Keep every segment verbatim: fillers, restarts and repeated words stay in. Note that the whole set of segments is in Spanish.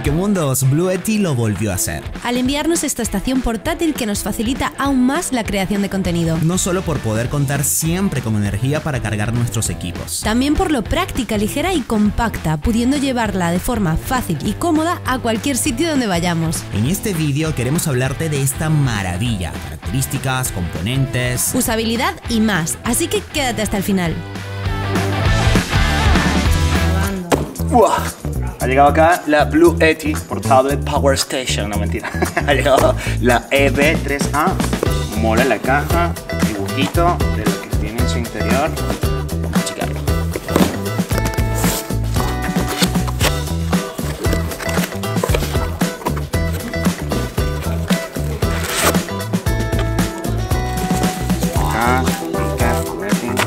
Mundos, Bluetti lo volvió a hacer. Al enviarnos esta estación portátil que nos facilita aún más la creación de contenido. No solo por poder contar siempre con energía para cargar nuestros equipos. También por lo práctica, ligera y compacta, pudiendo llevarla de forma fácil y cómoda a cualquier sitio donde vayamos. En este vídeo queremos hablarte de esta maravilla, características, componentes, usabilidad y más, así que quédate hasta el final. ¡Uah! Ha llegado acá la Bluetti Portable Power Station, no mentira. Ha llegado la E B tres A. Mola la caja, dibujito de lo que tiene en su interior. Vamos a checarlo. Acá, recap, rating.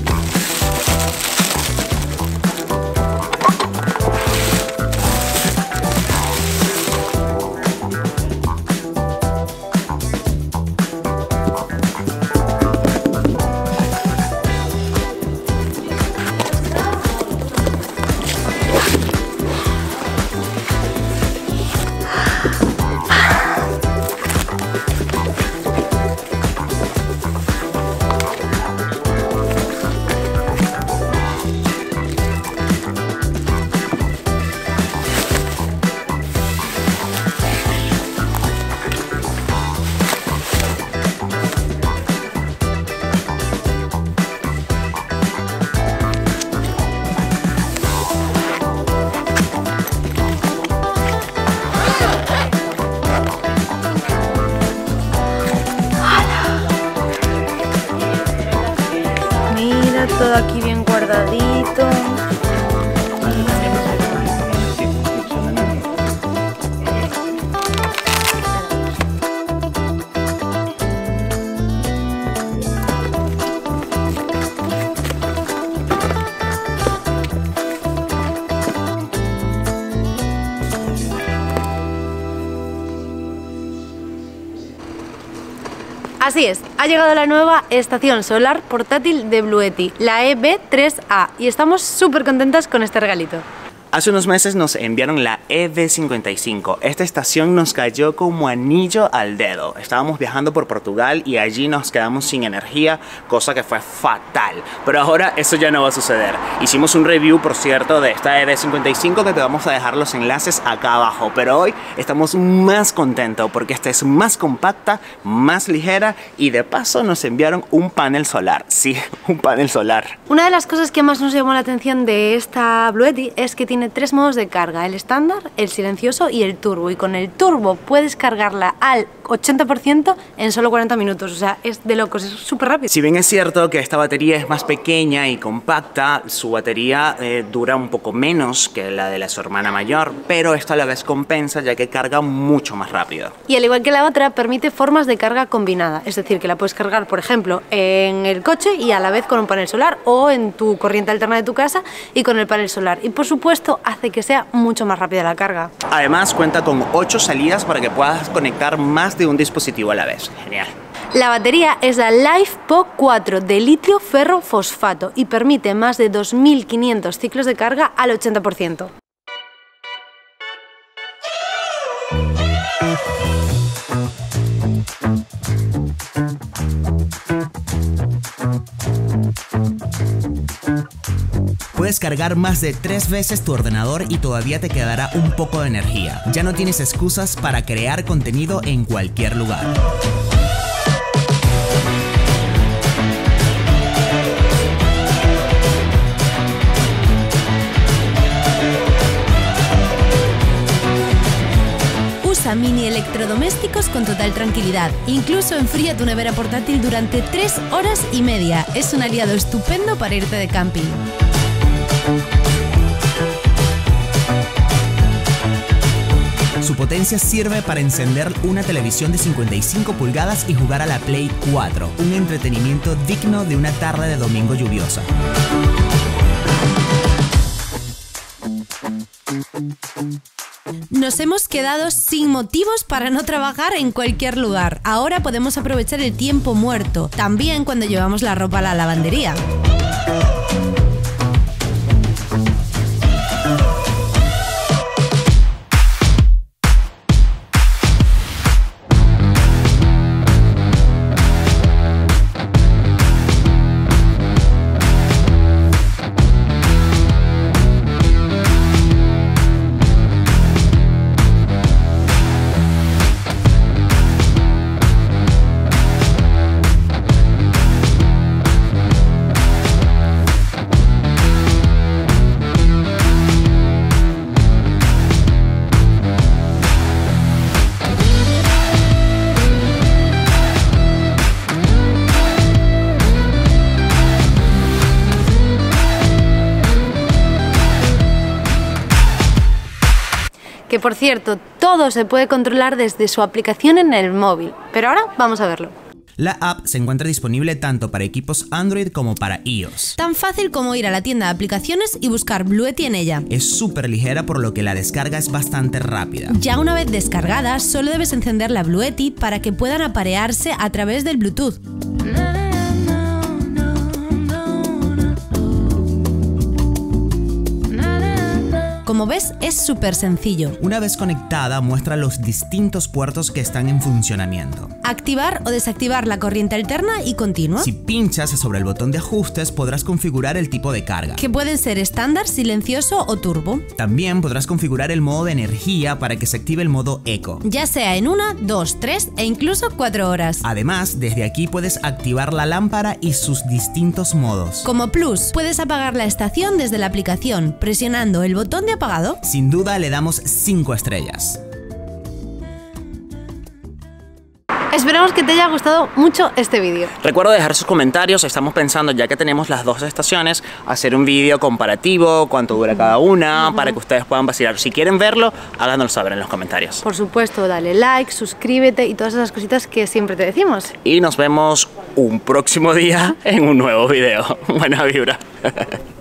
Todo aquí bien guardadito. Así es, ha llegado la nueva estación solar portátil de Bluetti, la E B tres A, y estamos súper contentas con este regalito. Hace unos meses nos enviaron la E B cincuenta y cinco. Esta estación nos cayó como anillo al dedo. Estábamos viajando por Portugal y allí nos quedamos sin energía, cosa que fue fatal. Pero ahora eso ya no va a suceder. Hicimos un review, por cierto, de esta E B cincuenta y cinco que te vamos a dejar los enlaces acá abajo. Pero hoy estamos más contentos porque esta es más compacta, más ligera y de paso nos enviaron un panel solar. Sí, un panel solar. Una de las cosas que más nos llamó la atención de esta Bluetti es que tiene tres modos de carga, el estándar, el silencioso y el turbo, y con el turbo puedes cargarla al ochenta por ciento en solo cuarenta minutos, o sea, es de locos, es súper rápido. Si bien es cierto que esta batería es más pequeña y compacta, su batería eh, dura un poco menos que la de la su hermana mayor, pero esto a la vez compensa ya que carga mucho más rápido. Y al igual que la otra, permite formas de carga combinada, es decir, que la puedes cargar, por ejemplo, en el coche y a la vez con un panel solar, o en tu corriente alterna de tu casa y con el panel solar, y por supuesto hace que sea mucho más rápida la carga. Además cuenta con ocho salidas para que puedas conectar más de un dispositivo a la vez. Genial. La batería es la LiFePO cuatro de litio ferro fosfato y permite más de dos mil quinientos ciclos de carga al ochenta por ciento. Puedes cargar más de tres veces tu ordenador y todavía te quedará un poco de energía. Ya no tienes excusas para crear contenido en cualquier lugar. Usa mini electrodomésticos con total tranquilidad. Incluso enfría tu nevera portátil durante tres horas y media. Es un aliado estupendo para irte de camping. Su potencia sirve para encender una televisión de cincuenta y cinco pulgadas y jugar a la Play cuatro, un entretenimiento digno de una tarde de domingo lluviosa. Nos hemos quedado sin motivos para no trabajar en cualquier lugar. Ahora podemos aprovechar el tiempo muerto, también cuando llevamos la ropa a la lavandería. Que por cierto, todo se puede controlar desde su aplicación en el móvil. Pero ahora vamos a verlo. La app se encuentra disponible tanto para equipos Android como para iOS. Tan fácil como ir a la tienda de aplicaciones y buscar Bluetty en ella. Es súper ligera, por lo que la descarga es bastante rápida. Ya una vez descargada, solo debes encender la Bluetty para que puedan aparearse a través del Bluetooth. Como ves, es súper sencillo. Una vez conectada, muestra los distintos puertos que están en funcionamiento. Activar o desactivar la corriente alterna y continua. Si pinchas sobre el botón de ajustes, podrás configurar el tipo de carga, que pueden ser estándar, silencioso o turbo. También podrás configurar el modo de energía para que se active el modo eco, ya sea en una, dos, tres e incluso cuatro horas. Además, desde aquí puedes activar la lámpara y sus distintos modos. Como plus, puedes apagar la estación desde la aplicación, presionando el botón de apagado. Sin duda le damos cinco estrellas. Esperamos que te haya gustado mucho este vídeo. Recuerda dejar sus comentarios. Estamos pensando, ya que tenemos las dos estaciones, hacer un vídeo comparativo, cuánto dura cada una, uh-huh. para que ustedes puedan vacilar. Si quieren verlo, háganoslo saber en los comentarios. Por supuesto, dale like, suscríbete y todas esas cositas que siempre te decimos. Y nos vemos un próximo día en un nuevo video. Buena vibra.